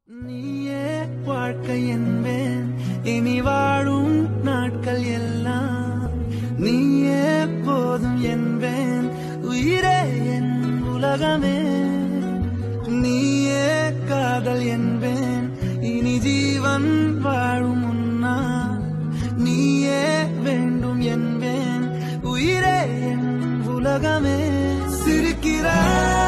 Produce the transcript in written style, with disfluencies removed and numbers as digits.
நீயே வாழ்க்கை என்பேன் இனி வாழும் நாட்கள் எல்லாம் நீயே போதும் என்பேன் உயிரே என் உலகமே நீயே காதல் என்பேன் இனி ஜீவன் வாழும் முன்னால் நீயே வேண்டும் என்பேன் உயிரே என் உலகமே சிரிக்கிறாய்